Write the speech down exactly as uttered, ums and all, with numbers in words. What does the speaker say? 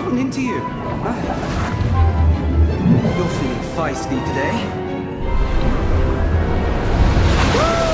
gotten into you? Huh? You're feeling feisty today. Woo!